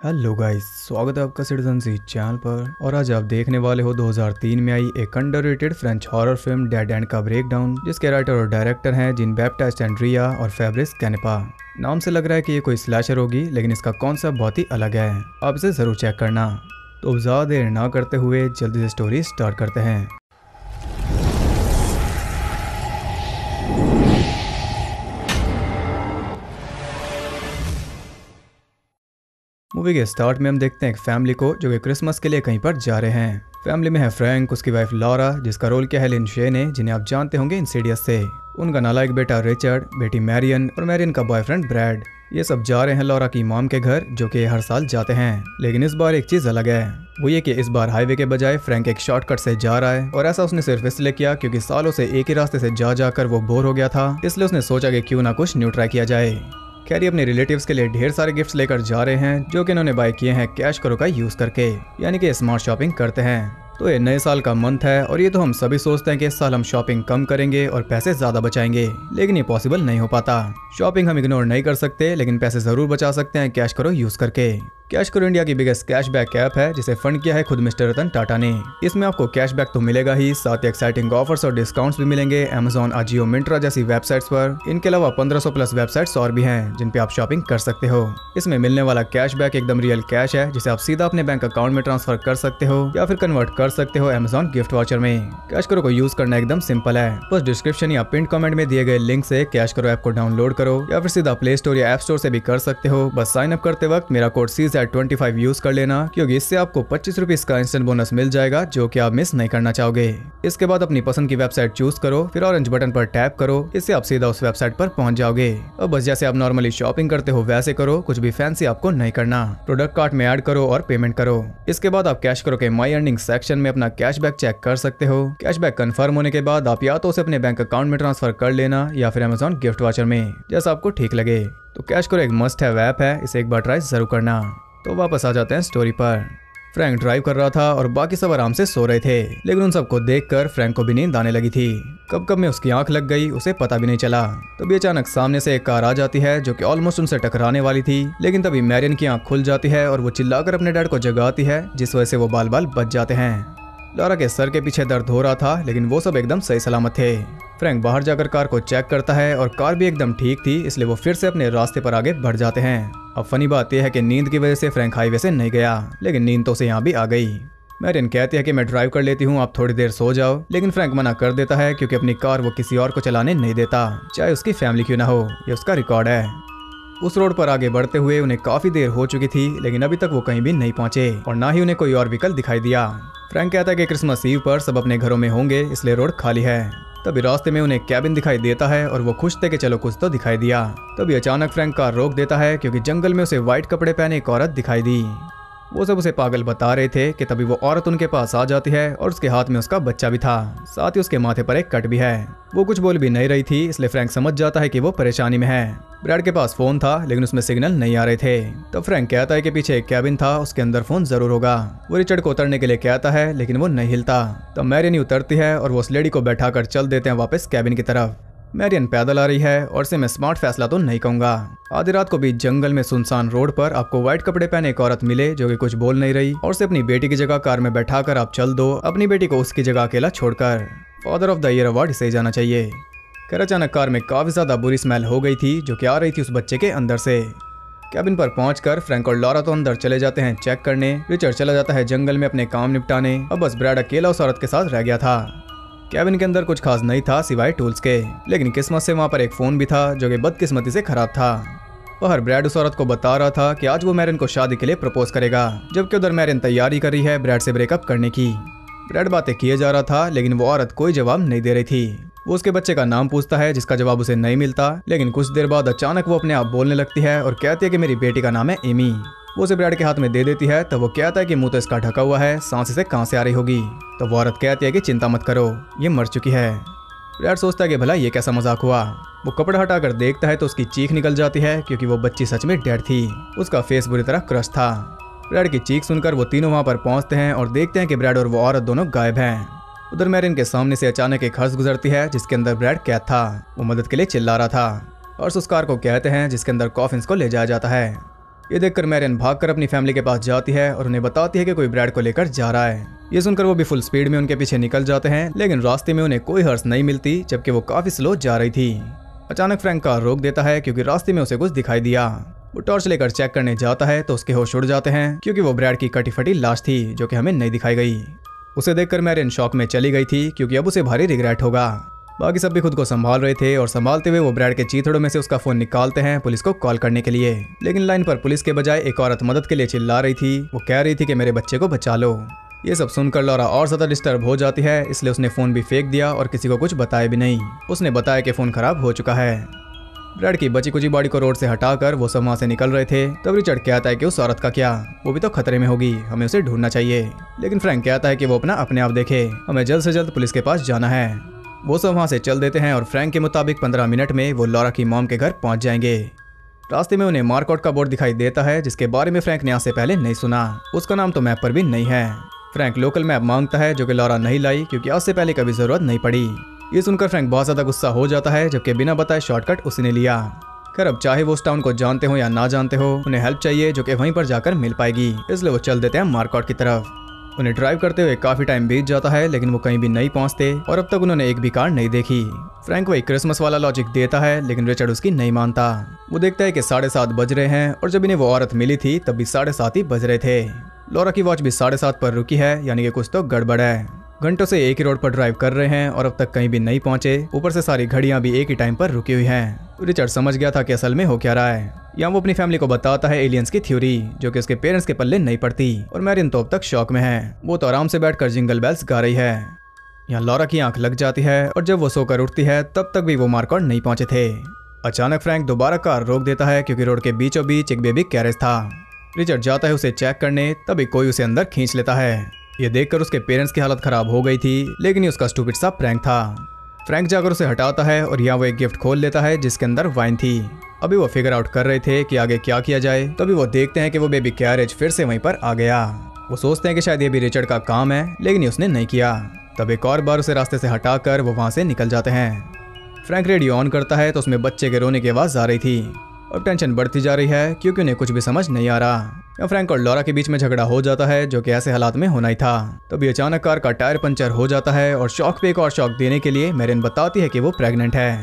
Hello guys, स्वागत है आपका सिटीजन सी चैनल पर। और आज आप देखने वाले हो 2003 में आई एक underrated French horror film Dead End का ब्रेकडाउन, जिसके राइटर और डायरेक्टर हैं जीन बैप्टिस्ट एंड्रिया और फैब्रिस कैनेपा। नाम से लग रहा है कि ये कोई स्लैशर होगी, लेकिन इसका कॉन्सेप्ट बहुत ही अलग है। आप इसे जरूर चेक करना। तो ज़्यादा देर ना करते हुए जल्दी से स्टोरी स्टार्ट करते हैं। मूवी के स्टार्ट में हम देखते हैं एक फैमिली को जो कि क्रिसमस के लिए कहीं पर जा रहे हैं। फैमिली में है फ्रैंक, उसकी वाइफ लॉरा, जिसका रोल किया है लिन शेने, जिन्हें आप जानते होंगे इंसीडियस से। उनका नालायक बेटा रिचर्ड, बेटी मैरियन और मैरियन का बॉयफ्रेंड ब्रैड। ये सब जा रहे हैं लॉरा की मॉम के घर, जो कि हर साल जाते हैं। लेकिन इस बार एक चीज अलग है, वो ये कि इस बार हाईवे के बजाय फ्रैंक एक शॉर्टकट से जा रहा है। और ऐसा उसने सिर्फ इसलिए किया क्योंकि सालों से एक ही रास्ते से जा जाकर वो बोर हो गया था। इसलिए उसने सोचा कि क्यों ना कुछ न्यू ट्राई किया जाए। कैरी अपने रिलेटिव्स के लिए ढेर सारे गिफ्ट्स लेकर जा रहे हैं, जो कि इन्होंने बाय किए हैं कैश करो का यूज करके, यानी कि स्मार्ट शॉपिंग करते हैं। तो ये नए साल का मंथ है और ये तो हम सभी सोचते हैं कि इस साल हम शॉपिंग कम करेंगे और पैसे ज्यादा बचाएंगे, लेकिन ये पॉसिबल नहीं हो पाता। शॉपिंग हम इग्नोर नहीं कर सकते, लेकिन पैसे जरूर बचा सकते हैं कैश करो यूज करके। कैश करो इंडिया की बिगेस्ट कैशबैक ऐप है, जिसे फंड किया है खुद मिस्टर रतन टाटा ने। इसमें आपको कैशबैक तो मिलेगा ही, साथ ही एक्साइटिंग ऑफर्स और डिस्काउंट्स भी मिलेंगे अमेजॉन, अजियो, मिंत्रा जैसी वेबसाइट्स पर। इनके अलावा 1500 प्लस वेबसाइट्स और भी हैं जिन पे आप शॉपिंग कर सकते हो। इसमें मिलने वाला कैशबैक एकदम रियल कैश है, जिसे आप सीधा अपने बैंक अकाउंट में ट्रांसफर कर सकते हो या फिर कन्वर्ट कर सकते हो अमेजॉन गिफ्ट वाउचर में। कैश करो को यूज करना एकदम सिंपल है। बस डिस्क्रिप्शन या पिन कमेंट में दिए गए लिंक से कैश करो ऐप को डाउनलोड करो या फिर सीधा प्ले स्टोर या ऐप स्टोर से भी कर सकते हो। बस साइन अप करते वक्त मेरा कोड CZ25 यूज कर लेना, क्योंकि इससे आपको 25 रुपीज का इंस्टेंट बोनस मिल जाएगा, जो कि आप मिस नहीं करना चाहोगे। इसके बाद अपनी पसंद की वेबसाइट चूज करो, फिर ऑरेंज बटन पर टैप करो। इससे आप सीधा उस वेबसाइट पर पहुंच जाओगे। और बस जैसे आप नॉर्मली शॉपिंग करते हो वैसे करो, कुछ भी फैंसी आपको नहीं करना। प्रोडक्ट कार्ट में ऐड करो और पेमेंट करो। इसके बाद आप कैश करो के माई अर्निंग सेक्शन में अपना कैशबैक चेक कर सकते हो। कैशबैक कंफर्म होने के बाद आप या तो उसे अपने बैंक अकाउंट में ट्रांसफर कर लेना या फिर अमेजॉन गिफ्ट वाउचर में, जैसा आपको ठीक लगे। तो कैश करो एक मस्ट हैव ऐप है, इसे एक बार ट्राई जरूर करना। तो वापस आ जाते हैं स्टोरी पर। फ्रैंक ड्राइव कर रहा था और बाकी सब आराम से सो रहे थे, लेकिन उन सबको देखकर फ्रैंक को भी नींद आने लगी थी। कब कब में उसकी आंख लग गई, उसे पता भी नहीं चला। तभी अचानक सामने से एक कार आ जाती है, जो कि ऑलमोस्ट उनसे टकराने वाली थी। लेकिन तभी मैरियन की आंख खुल जाती है और वो चिल्लाकर अपने डैड को जगाती है, जिस वजह से वो बाल बाल बच जाते हैं। लॉरा के सर के पीछे दर्द हो रहा था, लेकिन वो सब एकदम सही सलामत थे। फ्रैंक बाहर जाकर कार को चेक करता है और कार भी एकदम ठीक थी, इसलिए वो फिर से अपने रास्ते पर आगे बढ़ जाते हैं। अब फनी बात यह है कि नींद की वजह से फ्रैंक हाईवे से नहीं गया, लेकिन नींद तो उसे यहाँ भी आ गई। मैरियन कहती है कि मैं ड्राइव कर लेती हूँ, आप थोड़ी देर सो जाओ, लेकिन फ्रैंक मना कर देता है, क्योंकि अपनी कार वो किसी और को चलाने नहीं देता, चाहे उसकी फैमिली क्यों ना हो। ये उसका रिकॉर्ड है। उस रोड पर आगे बढ़ते हुए उन्हें काफी देर हो चुकी थी, लेकिन अभी तक वो कहीं भी नहीं पहुंचे और ना ही उन्हें कोई और व्हीकल दिखाई दिया। फ्रैंक कहता है कि क्रिसमस ईव पर सब अपने घरों में होंगे, इसलिए रोड खाली है। तभी रास्ते में उन्हें कैबिन दिखाई देता है और वो खुश थे कि चलो कुछ तो दिखाई दिया। तभी अचानक फ्रैंक कार रोक देता है, क्योंकि जंगल में उसे व्हाइट कपड़े पहने एक औरत दिखाई दी। वो सब उसे पागल बता रहे थे कि तभी वो औरत उनके पास आ जाती है और उसके हाथ में उसका बच्चा भी था, साथ ही उसके माथे पर एक कट भी है। वो कुछ बोल भी नहीं रही थी, इसलिए फ्रैंक समझ जाता है कि वो परेशानी में है। ब्रैड के पास फोन था, लेकिन उसमें सिग्नल नहीं आ रहे थे। तो फ्रैंक कहता है कि पीछे एक कैबिन था, उसके अंदर फोन जरूर होगा। वो रिचर्ड को उतरने के लिए कहता है, लेकिन वो नहीं हिलता। तब मैरियन उतरती है और वो उस लेडी को बैठाकर चल देते हैं वापस कैबिन की तरफ। मैरियन पैदल आ रही है और इसे मैं स्मार्ट फैसला तो नहीं कहूंगा। आधी रात को भी जंगल में सुनसान रोड पर आपको व्हाइट कपड़े पहने एक औरत मिले, जो कि कुछ बोल नहीं रही, और उसे अपनी बेटी की जगह कार में बैठाकर आप चल दो, अपनी बेटी को उसकी जगह अकेला छोड़कर। Father of the year award इसे जाना चाहिए। खैर अचानक कार में काफी ज्यादा बुरी स्मेल हो गई थी, जो कि आ रही थी उस बच्चे के अंदर से। कैबिन पर पहुंचकर फ्रैंक और लॉरा तो अंदर चले जाते हैं चेक करने। रिचर्ड चला जाता है जंगल में अपने काम निपटाने। अब बस ब्रैड अकेला उस औरत के साथ रह गया था। कैबिन के अंदर कुछ खास नहीं था सिवाय टूल्स के, लेकिन किस्मत से वहाँ पर एक फोन भी था, जो कि बदकिस्मती से खराब था। बाहर ब्रैड उस औरत को बता रहा था कि आज वो मैरियन को शादी के लिए प्रपोज करेगा, जबकि उधर मैरियन तैयारी कर रही है ब्रैड से ब्रेकअप करने की। ब्रैड बातें किए जा रहा था, लेकिन वो औरत कोई जवाब नहीं दे रही थी। वो उसके बच्चे का नाम पूछता है, जिसका जवाब उसे नहीं मिलता, लेकिन कुछ देर बाद अचानक वो अपने आप बोलने लगती है और कहती है कि मेरी बेटी का नाम है एमी। वो उसे ब्रैड के हाथ में दे देती है, तब वो कहता है कि मुंह तो इसका ढका हुआ है, सांस इसे कहां से आ रही होगी। तो वो औरत कहती है कि चिंता मत करो, ये मर चुकी है। ब्रैड सोचता है कि भला ये कैसा मजाक हुआ। वो कपड़ा हटाकर देखता है तो उसकी चीख निकल जाती है, क्योंकि वो बच्ची सच में डेड थी। उसका फेस बुरी तरह क्रश था। ब्रैड की चीख सुनकर वो तीनों वहां पर पहुंचते हैं और देखते हैं कि ब्रैड और वो औरत दोनों गायब हैं। उधर मैरियन के सामने से अचानक एक हर्ष गुजरती है, जिसके अंदर ब्रैड कैद था। वो मदद के लिए चिल्ला रहा था। हर्ष उस कार को कहते हैं जिसके अंदर कॉफिन्स को ले जाया जाता है। ये देखकर मैरियन भागकर अपनी फैमिली के पास जाती है और उन्हें बताती है कि कोई ब्रैड को लेकर जा रहा है। ये सुनकर वो भी फुल स्पीड में उनके पीछे निकल जाते हैं, लेकिन रास्ते में उन्हें कोई हर्ष नहीं मिलती, जबकि वो काफी स्लो जा रही थी। अचानक फ्रैंक कार रोक देता है क्योंकि रास्ते में उसे कुछ दिखाई दिया। वो टॉर्च लेकर चेक करने जाता है तो उसके होश उड़ जाते हैं, क्योंकि वो ब्रैड की कटी फटी लाश थी जो कि हमें नहीं दिखाई गई। उसे देखकर मैरियन शॉक में चली गई थी, क्योंकि अब उसे भारी रिग्रेट होगा। बाकी सब भी खुद को संभाल रहे थे और संभालते हुए वो ब्रैड के चीथड़ों में से उसका फोन निकालते हैं पुलिस को कॉल करने के लिए। लेकिन लाइन पर पुलिस के बजाय एक औरत मदद के लिए चिल्ला रही थी। वो कह रही थी कि मेरे बच्चे को बचा लो। ये सब सुनकर लॉरा और ज्यादा डिस्टर्ब हो जाती है, इसलिए उसने फोन भी फेंक दिया और किसी को कुछ बताया भी नहीं। उसने बताया कि फोन खराब हो चुका है। ब्रैड की बची कुची बॉडी को रोड से हटाकर वो सब वहाँ से निकल रहे थे। तब रिचर्ड कहता है कि उस औरत का क्या, वो भी तो खतरे में होगी, हमें उसे ढूंढना चाहिए। लेकिन फ्रैंक कहता है कि वो अपने आप देखे, हमें जल्द से जल्द पुलिस के पास जाना है। वो सब वहाँ से चल देते हैं और फ्रैंक के मुताबिक 15 मिनट में वो लॉरा की मॉम के घर पहुँच जाएंगे। रास्ते में उन्हें मार्कआउट का बोर्ड दिखाई देता है, जिसके बारे में फ्रैंक ने आज से पहले नहीं सुना। उसका नाम तो मैप पर भी नहीं है। फ्रैंक लोकल मैप मांगता है, जो कि लॉरा नहीं लाई, क्योंकि आज से पहले कभी जरूरत नहीं पड़ी। ये सुनकर फ्रैंक बहुत ज्यादा गुस्सा हो जाता है, जबकि बिना बताए शॉर्टकट उसने लिया। खैर अब चाहे वो उस टाउन को जानते हो या ना जानते हो, उन्हें हेल्प चाहिए जो कि वहीं पर जाकर मिल पाएगी, इसलिए वो चल देते हैं मार्कआउट की तरफ। उन्हें ड्राइव करते हुए काफी टाइम बीत जाता है, लेकिन वो कहीं भी नहीं पहुंचते और अब तक उन्होंने एक भी कार नहीं देखी। फ्रैंक वही क्रिसमस वाला लॉजिक देता है, लेकिन रिचर्ड उसकी नहीं मानता। वो देखता है कि 7:30 बज रहे हैं और जब इन्हें वो औरत मिली थी तब भी 7:30 ही बज रहे थे। लॉरा की वॉच भी 7:30 पर रुकी है, यानी कि कुछ तो गड़बड़ है। घंटों से एक ही रोड पर ड्राइव कर रहे हैं और अब तक कहीं भी नहीं पहुंचे। ऊपर से सारी घड़ियां भी एक ही टाइम पर रुकी हुई हैं। रिचर्ड समझ गया था कि असल में हो क्या रहा है। यहाँ वो अपनी फैमिली को बताता है एलियंस की थ्योरी, जो कि उसके पेरेंट्स के पल्ले नहीं पड़ती। और मैरियन तो अब तक शॉक में है। वो तो आराम से बैठकर जिंगल बेल्स गा रही है। यहाँ लॉरा की आंख लग जाती है और जब वो सोकर उठती है तब तक भी वो मार्कआउट नहीं पहुंचे थे। अचानक फ्रैंक दोबारा कार रोक देता है, क्योंकि रोड के बीचों बीच एक बेबी कैरेज था। रिचर्ड जाता है उसे चेक करने, तभी कोई उसे अंदर खींच लेता है। ये देखकर उसके पेरेंट्स की हालत खराब हो गई थी, लेकिन ये उसका स्टूपिड सा प्रैंक था। फ्रैंक जाकर उसे हटाता है और यहाँ वो एक गिफ्ट खोल लेता है जिसके अंदर वाइन थी। अभी वो फिगर आउट कर रहे थे कि आगे क्या किया जाए, तभी वो देखते हैं कि वो बेबी कैरेज फिर से वहीं पर आ गया। वो सोचते हैं कि शायद ये भी रिचर्ड का काम है, लेकिन उसने नहीं किया। तब एक और बार उसे रास्ते से हटाकर वो वहाँ से निकल जाते हैं। फ्रैंक रेडियो ऑन करता है तो उसमें बच्चे के रोने की आवाज़ आ रही थी। अब टेंशन बढ़ती जा रही है, क्योंकि उन्हें कुछ भी समझ नहीं आ रहा। या फ्रैंक और लॉरा के बीच में झगड़ा हो जाता है, जो कि ऐसे हालात में होना ही था। तभी अचानक कार का टायर पंचर हो जाता है और शॉक पे एक और शॉक देने के लिए मैरियन बताती है कि वो प्रेग्नेंट है।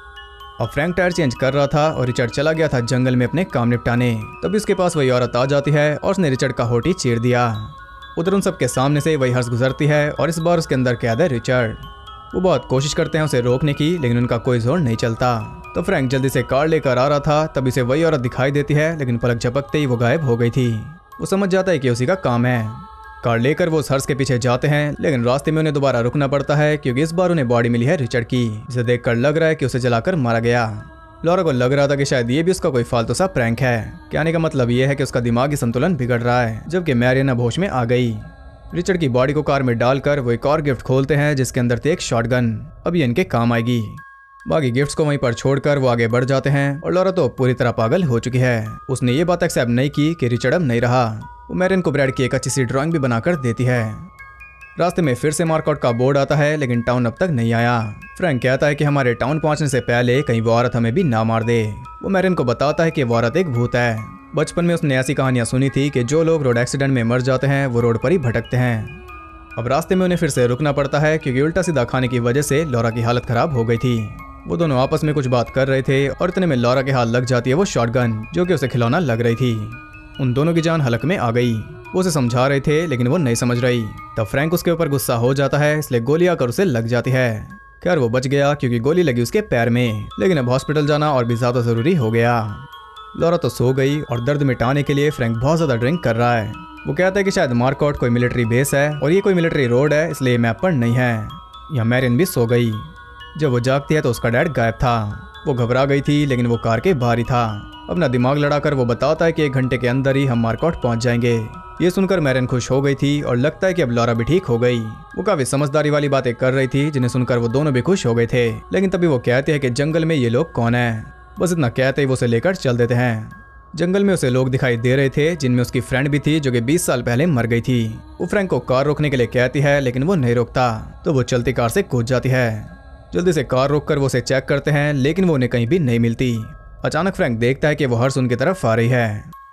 अब फ्रैंक टायर चेंज कर रहा था और रिचर्ड चला गया था जंगल में अपने काम निपटाने। तभी उसके पास वही औरत आ जाती है और उसने रिचर्ड का होठी चीर दिया। उधर उन सबके सामने से वही हर्ष गुजरती है और इस बार उसके अंदर कैद है रिचर्ड। वो बहुत कोशिश करते हैं उसे रोकने की, लेकिन उनका कोई जोर नहीं चलता। तो फ्रैंक जल्दी से कार लेकर आ रहा था, तभी से वही औरत दिखाई देती है, लेकिन पलक झपकते ही वो गायब हो गई थी। वो समझ जाता है कि उसी का काम है। कार लेकर वो उस हर्ष के पीछे जाते हैं, लेकिन रास्ते में उन्हें दोबारा रुकना पड़ता है, क्योंकि इस बार उन्हें बॉडी मिली है रिचर्ड की, जिसे देखकर लग रहा है कि उसे जलाकर मारा गया। लॉरा को लग रहा था कि शायद ये भी उसका कोई फालतू सा प्रैंक है। कहने का मतलब ये है कि उसका दिमागी संतुलन बिगड़ रहा है, जबकि मैरियन अब होश में आ गई। रिचर्ड की बॉडी को कार में डालकर वो एक और गिफ्ट खोलते हैं, जिसके अंदर थी एक शॉटगन। अब ये इनके काम आएगी। बाकी गिफ्ट्स को वहीं पर छोड़कर वो आगे बढ़ जाते हैं और लॉरा तो पूरी तरह पागल हो चुकी है। उसने ये बात एक्सेप्ट नहीं की कि रिचर्ड अब नहीं रहा। वो मैरियन को ब्रैड की एक अच्छी सी ड्राइंग भी बनाकर देती है। रास्ते में फिर से मार्कआउट का बोर्ड आता है, लेकिन टाउन अब तक नहीं आया। फ्रैंक कहता है कि हमारे टाउन पहुंचने से पहले कहीं वो औरत हमें भी ना मार दे। वो मैरियन को बताता है कि वो औरत एक भूत है। बचपन में उसने ऐसी कहानियां सुनी थी कि जो लोग रोड एक्सीडेंट में मर जाते हैं वो रोड पर ही भटकते हैं। अब रास्ते में उन्हें फिर से रुकना पड़ता है, क्योंकि उल्टा सीधा खाने की वजह से लॉरा की हालत खराब हो गई थी। वो दोनों आपस में कुछ बात कर रहे थे और इतने में लॉरा के हाथ लग जाती है वो शॉटगन, जो कि उसे खिलौना लग रही थी। उन दोनों की जान हलक में आ गई। वो उसे समझा रहे थे, लेकिन वो नहीं समझ रही। तब फ्रैंक उसके ऊपर गुस्सा हो जाता है, इसलिए गोली आकर उसे लग जाती है। खैर वो बच गया, क्योंकि गोली लगी उसके पैर में, लेकिन अब हॉस्पिटल जाना और भी ज्यादा जरूरी हो गया। लॉरा तो सो गई और दर्द मिटाने के लिए फ्रैंक बहुत ज्यादा ड्रिंक कर रहा है। वो कहता है कि शायद मार्कआउट कोई मिलिट्री बेस है और ये कोई मिलिट्री रोड है, इसलिए मैप पर नहीं है। यहाँ मैरियन भी सो गई। जब वो जागती है तो उसका डैड गायब था। वो घबरा गई थी, लेकिन वो कार के बाहर ही था। अपना दिमाग लड़ाकर वो बताता है कि 1 घंटे के अंदर ही हम मार्कआउट पहुंच जाएंगे। ये सुनकर मैरियन खुश हो गई थी और लगता है कि अब लॉरा भी ठीक हो गई। वो काफी समझदारी वाली बातें कर रही थी, जिन्हें सुनकर वो दोनों भी खुश हो गए थे। लेकिन तभी वो कहते हैं कि जंगल में ये लोग कौन है। बस इतना कहते ही वो उसे लेकर चल देते हैं। जंगल में उसे लोग दिखाई दे रहे थे, जिनमें उसकी फ्रेंड भी थी, जो कि 20 साल पहले मर गई थी। वो फ्रैंक को कार रोकने के लिए कहती है, लेकिन वो नहीं रोकता, तो वो चलती कार से कूद जाती है। जल्दी से कार रोककर वो उसे चेक करते हैं, लेकिन वो उन्हें कहीं भी नहीं मिलती। अचानक फ्रैंक देखता है कि वो हर्ष उनकी तरफ आ रही है।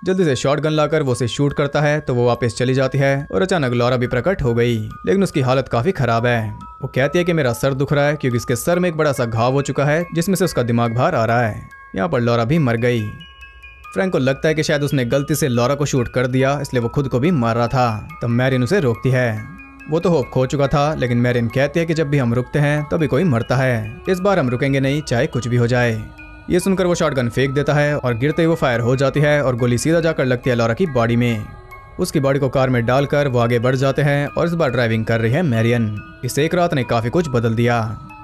जल्दी से शॉटगन लाकर वो उसे शूट करता है तो वो वापस चली जाती है और अचानक लॉरा भी प्रकट हो गई, लेकिन उसकी हालत काफी खराब है। वो कहती है कि मेरा सर दुख रहा है क्योंकि इसके सर में एक बड़ा सा घाव हो चुका है जिसमें से उसका दिमाग बाहर आ रहा है। यहाँ पर लॉरा भी मर गई। फ्रैंक को लगता है कि शायद उसने गलती से लॉरा को शूट कर दिया, इसलिए वो खुद को भी मार रहा था। तब मैरिन उसे रोकती है। वो तो होप खो चुका था, लेकिन मैरिन कहती है कि जब भी हम रुकते हैं तभी कोई मरता है, इस बार हम रुकेंगे नहीं, चाहे कुछ भी हो जाए। ये सुनकर वो शॉटगन फेंक देता है और गिरते ही वो फायर हो जाती है और गोली सीधा जाकर लगती है लॉरा की बॉडी में। उसकी बॉडी को कार में डालकर वो आगे बढ़ जाते हैं और इस बार ड्राइविंग कर रही है मैरियन। इस एक रात ने काफी कुछ बदल दिया।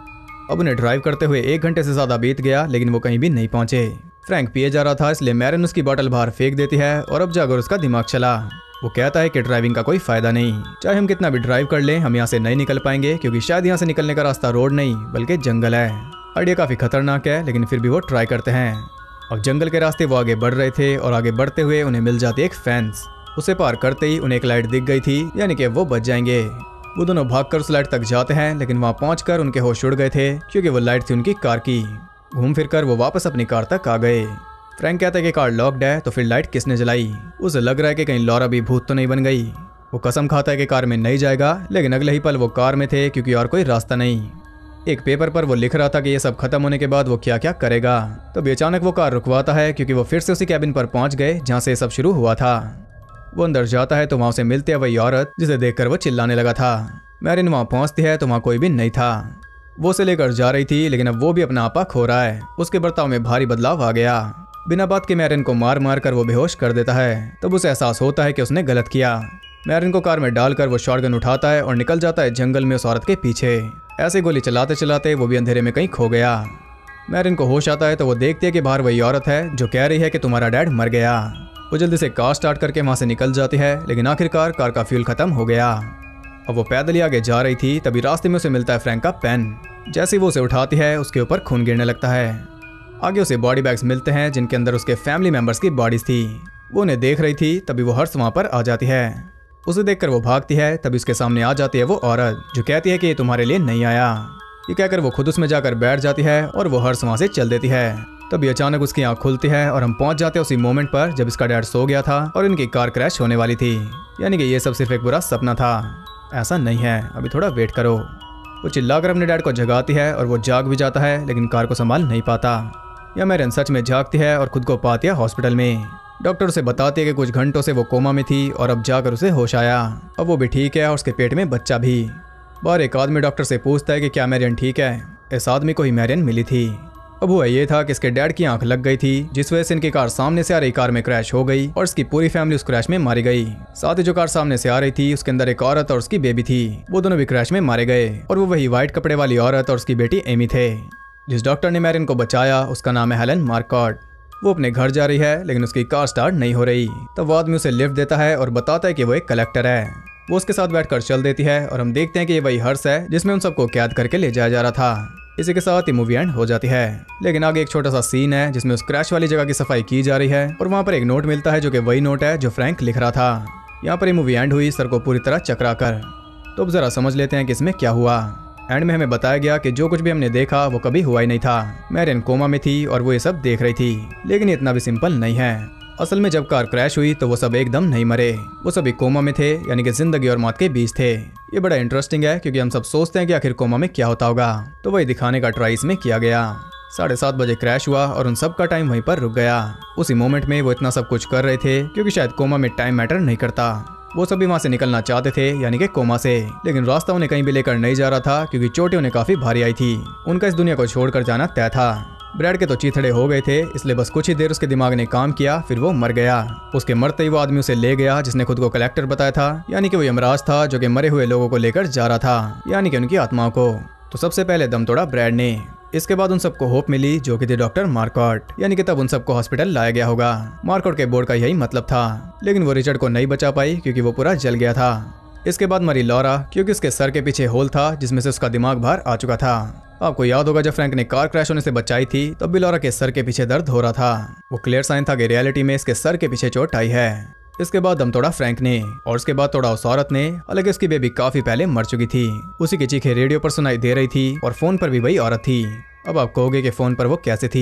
अब उन्हें ड्राइव करते हुए 1 घंटे से ज्यादा बीत गया, लेकिन वो कहीं भी नहीं पहुंचे। फ्रैंक पिए जा रहा था, इसलिए मैरियन उसकी बोतल बाहर फेंक देती है और अब जाकर उसका दिमाग चला। वो कहता है कि ड्राइविंग का कोई फायदा नहीं, चाहे हम कितना भी ड्राइव कर लें हम यहाँ से नहीं निकल पाएंगे, क्योंकि शायद यहाँ से निकलने का रास्ता रोड नहीं बल्कि जंगल है। आइडिया काफी खतरनाक है, लेकिन फिर भी वो ट्राई करते हैं। अब जंगल के रास्ते वो आगे बढ़ रहे थे और आगे बढ़ते हुए उन्हें मिल जाती एक फेंस। उसे पार करते ही उन्हें एक लाइट दिख गई थी, यानी कि वो बच जाएंगे। वो दोनों भागकर उस लाइट तक जाते हैं, लेकिन वहां पहुंचकर उनके होश उड़ गए थे क्योंकि वो लाइट थी उनकी कार की। घूम फिर कर वो वापस अपनी कार तक आ गए। फ्रैंक कहता है कि कार लॉक्ड है, तो फिर लाइट किसने जलाई। उसे लग रहा है कि कहीं लॉरा भी भूत तो नहीं बन गई। वो कसम खाता है कि कार में नहीं जाएगा, लेकिन अगले ही पल वो कार में थे क्योंकि और कोई रास्ता नहीं। एक पेपर पर वो लिख रहा था कि ये सब खत्म होने के बाद वो क्या क्या करेगा। तभी अचानक वो कार रुकवाता है क्योंकि वो फिर से उसी कैबिन पर पहुंच गए जहाँ से ये सब शुरू हुआ था। वो अंदर जाता है तो वहां से मिलती है वही औरत जिसे देखकर वो चिल्लाने लगा था। मैरिन वहां पहुंचती है तो वहां कोई भी नहीं था। वो उसे लेकर जा रही थी, लेकिन अब वो भी अपना आपा खो रहा है। उसके बर्ताव में भारी बदलाव आ गया। बिना बात के मैरिन को मार मार कर वो बेहोश कर देता है। तब उसे एहसास होता है कि उसने गलत किया। मैरिन को कार में डालकर वो शॉटगन उठाता है और निकल जाता है जंगल में उस औरत के पीछे। ऐसे गोली चलाते चलाते वो भी अंधेरे में कहीं खो गया। मैरिन को होश आता है तो वो देखती है कि बाहर वही औरत है जो कह रही है कि तुम्हारा डैड मर गया। वो जल्दी से कार स्टार्ट करके वहां से निकल जाती है, लेकिन आखिरकार कार का फ्यूल खत्म हो गया। अब वो पैदल ही आगे जा रही थी, तभी रास्ते में उसे मिलता है फ्रैंक का पेन। जैसे ही वो उसे उठाती है उसके ऊपर खून गिरने लगता है। आगे उसे बॉडी बैग्स मिलते हैं जिनके अंदर उसके फैमिली मेंबर्स की बॉडीज थी। वो उन्हें देख रही थी, तभी वो हर्ष वहां पर आ जाती है। उसे देखकर वो भागती है, तभी उसके सामने आ जाती है वो औरत जो कहती है कि ये तुम्हारे लिए नहीं आया। ये कहकर वो खुद उसमें जाकर बैठ जाती है और वो हर्ष वहां से चल देती है। तभी अचानक उसकी आंख खुलती है और हम पहुंच जाते हैं उसी मोमेंट पर जब इसका डैड सो गया था और इनकी कार क्रैश होने वाली थी। यानी कि ये सब सिर्फ एक बुरा सपना था। ऐसा नहीं है, अभी थोड़ा वेट करो। वो चिल्लाकर अपने डैड को जगाती है और वो जाग भी जाता है, लेकिन कार को संभाल नहीं पाता। या मैरिन सच में जागती है और खुद को पाती है हॉस्पिटल में। डॉक्टर उसे बताती है कि कुछ घंटों से वो कोमा में थी और अब जाकर उसे होश आया। अब वो भी ठीक है और उसके पेट में बच्चा भी। बाहर एक आदमी डॉक्टर से पूछता है कि क्या मैरिन ठीक है। इस आदमी को ही मैरिन मिली थी। अब हुआ ये था कि इसके डैड की आंख लग गई थी, जिस वजह से इनकी कार सामने से आ रही कार में क्रैश हो गई और इसकी पूरी फैमिली उस क्रैश में मारी गई। साथ ही जो कार सामने से आ रही थी उसके अंदर एक औरत और उसकी बेबी थी। वो दोनों भी क्रैश में मारे गए और वो वही व्हाइट कपड़े वाली औरत और उसकी बेटी एमी थे। जिस डॉक्टर ने मैरिन को बचाया उसका नाम है हेलन मार्कॉट। वो अपने घर जा रही है, लेकिन उसकी कार स्टार्ट नहीं हो रही। तब वो आदमी उसे लिफ्ट देता है और बताता है कि वो एक कलेक्टर है। वो उसके साथ बैठकर चल देती है और हम देखते हैं कि ये वही हर्ष है जिसमें उन सबको कैद करके ले जाया जा रहा था। इसी के साथ ही मूवी एंड हो जाती है। लेकिन आगे एक छोटा सा सीन है जिसमें उस क्रैश वाली जगह की सफाई की जा रही है और वहाँ पर एक नोट मिलता है जो कि वही नोट है जो फ्रैंक लिख रहा था। यहाँ पर ये मूवी एंड हुई सर को पूरी तरह चकरा कर। तो अब जरा समझ लेते हैं कि इसमें क्या हुआ। एंड में हमें बताया गया कि जो कुछ भी हमने देखा वो कभी हुआ ही नहीं था। मैरिन कोमा में थी और वो ये सब देख रही थी, लेकिन इतना भी सिंपल नहीं है। असल में जब कार क्रैश हुई तो वो सब एकदम नहीं मरे, वो सभी कोमा में थे, यानी कि जिंदगी और मौत के बीच थे। ये बड़ा इंटरेस्टिंग है क्योंकि हम सब सोचते हैं कि आखिर कोमा में क्या होता होगा, तो वही दिखाने का ट्राई इसमें किया गया। 7:30 बजे क्रैश हुआ और उन सब का टाइम वहीं पर रुक गया। उसी मोमेंट में वो इतना सब कुछ कर रहे थे क्योंकि शायद कोमा में टाइम मैटर नहीं करता। वो सभी वहाँ से निकलना चाहते थे, यानी कि कोमा से, लेकिन रास्ता उन्हें कहीं भी लेकर नहीं जा रहा था क्योंकि चोटें उन्हें काफी भारी आई थी। उनका इस दुनिया को छोड़कर जाना तय था। ब्रैड के तो चीथड़े हो गए थे, इसलिए बस कुछ ही देर उसके दिमाग ने काम किया, फिर वो मर गया। उसके मरते ही वो आदमी उसे ले गया जिसने खुद को कलेक्टर बताया था, यानी कि वो यमराज था जो कि मरे हुए लोगों को लेकर जा रहा था, यानी कि उनकी आत्माओं को। तो सबसे पहले दम तोड़ा ब्रैड ने। इसके बाद उन सबको होप मिली जो कि थी डॉक्टर मार्कॉट, यानी कि तब उन सबको हॉस्पिटल लाया गया होगा। मार्कॉट के बोर्ड का यही मतलब था, लेकिन वो रिचर्ड को नहीं बचा पाई क्योंकि वो पूरा जल गया था। इसके बाद मरी लॉरा क्योंकि उसके सर के पीछे होल था जिसमें से उसका दिमाग बाहर आ चुका था। आपको याद होगा जब फ्रैंक ने कार क्रैश होने से बचाई थी तब भी लॉरा के सर के पीछे दर्द हो रहा था। वो क्लियर साइन था कि रियलिटी में इसके सर के पीछे चोट आई है। इसके बाद दम तोड़ा फ्रैंक ने और उसके बाद तोड़ा उस औरत ने। हालांकि उसकी बेबी काफी पहले मर चुकी थी। उसी की चीखें रेडियो पर सुनाई दे रही थी और फोन पर भी वही औरत थी। अब आप कहोगे कि फोन पर वो कैसे थी,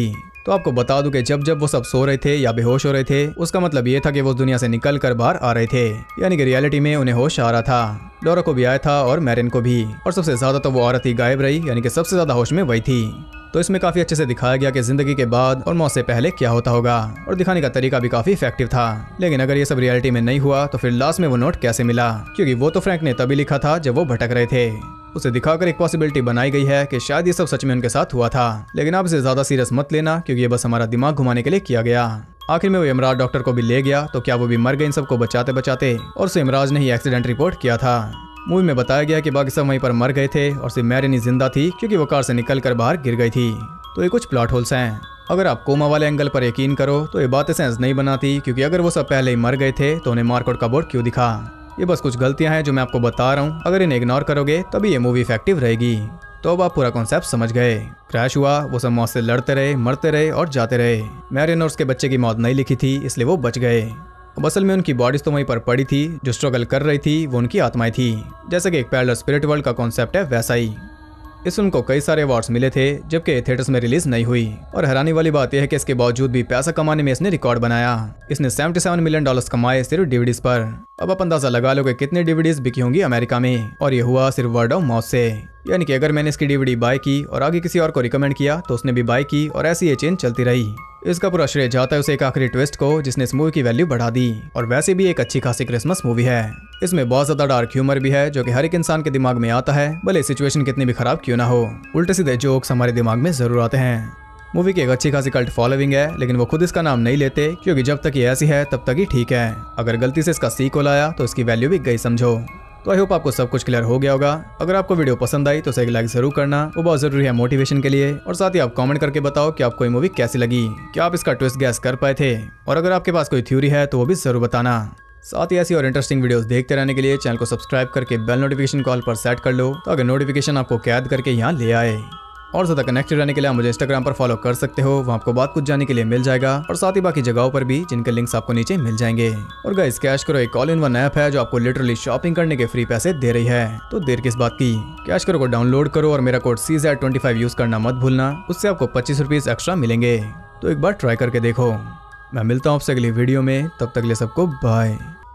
तो आपको बता दूं कि जब जब वो सब सो रहे थे या बेहोश हो रहे थे, उसका मतलब ये था कि वो उस दुनिया से निकल कर बाहर आ रहे थे, यानी कि रियलिटी में उन्हें होश आ रहा था। लॉरा को भी आया था और मैरिन को भी, और सबसे ज्यादा तो वो औरत ही गायब रही, यानी कि सबसे ज्यादा होश में वही थी। तो इसमें काफी अच्छे से दिखाया गया कि जिंदगी के बाद और मौत से पहले क्या होता होगा, और दिखाने का तरीका भी काफी इफेक्टिव था। लेकिन अगर ये सब रियलिटी में नहीं हुआ तो फिर लास्ट में वो नोट कैसे मिला, क्योंकि वो तो फ्रैंक ने तभी लिखा था जब वो भटक रहे थे। उसे दिखाकर एक पॉसिबिलिटी बनाई गई है कि शायद ये सब सच में उनके साथ हुआ था, लेकिन आप इसे ज्यादा सीरियस मत लेना, क्योंकि ये बस हमारा दिमाग घुमाने के लिए किया गया। आखिर में वो यमराज डॉक्टर को भी ले गया, तो क्या वो भी मर गए इन सबको बचाते बचाते, और उसे यमराज ने ही एक्सीडेंट रिपोर्ट किया था। मूवी में बताया गया कि बाकी सब वहीं पर मर गए थे और सिर्फ मैरिन ही जिंदा थी, क्योंकि वो कार से निकल कर बाहर गिर गई थी। तो ये कुछ प्लॉट होल्स हैं। अगर आप कोमा वाले एंगल पर यकीन करो तो ये बातें सेंस नहीं बनाती, क्योंकि अगर वो सब पहले ही मर गए थे तो उन्हें मार्कआउट का बोर्ड क्यों दिखा। ये बस कुछ गलतियां हैं जो मैं आपको बता रहा हूँ, अगर इन्हें इग्नोर करोगे तभी ये मूवी इफेक्टिव रहेगी। तो अब आप पूरा कॉन्सेप्ट समझ गए। क्रैश हुआ, वो सब मौत से लड़ते रहे, मरते रहे और जाते रहे। मैरिन और उसके बच्चे की मौत नहीं लिखी थी, इसलिए वो बच गए। अब असल में उनकी बॉडीज तो वहीं पर पड़ी थी, जो स्ट्रगल कर रही थी वो उनकी आत्माएं थी। जैसे कि एक पैरेलल स्पिरिट वर्ल्ड का कॉन्सेप्ट है, वैसा ही। इस फिल्म को कई सारे अवार्ड्स मिले थे, जबकि थिएटर्स में रिलीज नहीं हुई। और हैरानी वाली बात यह है कि इसके बावजूद भी पैसा कमाने में इसने रिकॉर्ड बनाया। इसने $77 मिलियन कमाए सिर्फ डीवीडीज पर। अब आप अंदाजा लगा लो कि कितनी डीवीडीज बिकी होंगी अमेरिका में, और ये हुआ सिर्फ वर्ड ऑफ माउथ से। यानी कि अगर मैंने इसकी डीवीडी बाय की और आगे किसी और को रिकमेंड किया तो उसने भी बाय की, और ऐसी ये चेन चलती रही। इसका पूरा श्रेय जाता है उसे एक आखिरी ट्विस्ट को, जिसने इस मूवी की वैल्यू बढ़ा दी। और वैसे भी एक अच्छी खासी क्रिसमस मूवी है। इसमें बहुत ज्यादा डार्क ह्यूमर भी है, जो कि हर एक इंसान के दिमाग में आता है, भले सिचुएशन कितनी भी खराब क्यों ना हो। उल्टे सीधे जोक्स हमारे दिमाग में जरूर आते हैं। मूवी की एक अच्छी खासी कल्ट फॉलोइंग है, लेकिन वो खुद इसका नाम नहीं लेते, क्योंकि जब तक ये ऐसी है तब तक ही ठीक है। अगर गलती से इसका सीक्वल आया तो इसकी वैल्यू भी गई समझो। तो आई होप आपको सब कुछ क्लियर हो गया होगा। अगर आपको वीडियो पसंद आई तो उसे एक लाइक जरूर करना, वो बहुत जरूरी है मोटिवेशन के लिए। और साथ ही आप कमेंट करके बताओ कि आपको ये मूवी कैसी लगी, क्या आप इसका ट्विस्ट गैस कर पाए थे, और अगर आपके पास कोई थ्योरी है तो वो भी जरूर बताना। साथ ही ऐसी और इंटरेस्टिंग वीडियोस देखते रहने के लिए चैनल को सब्सक्राइब करके बेल नोटिफिकेशन कॉल पर सेट कर लो, ताकि नोटिफिकेशन आपको कैद करके यहाँ ले आए। और ज़्यादा कनेक्टेड रहने के लिए आप मुझे इंस्टाग्राम पर फॉलो कर सकते हो, वहाँ आपको बहुत कुछ जानने के लिए मिल जाएगा, और साथ ही बाकी जगहों पर भी, जिनके लिंक्स आपको नीचे मिल जाएंगे। और गाइस, कैश करो एक ऑल इन वन ऐप है जो आपको लिटरली शॉपिंग करने के फ्री पैसे दे रही है, तो देर किस बात की। कैश करो को डाउनलोड करो और मेरा कोड CZ25 यूज करना मत भूलना, उससे आपको 25 रुपीज एक्स्ट्रा मिलेंगे। तो एक बार ट्राई करके देखो। मैं मिलता हूँ आपसे अगली वीडियो में, तब तक के लिए सबको बाय।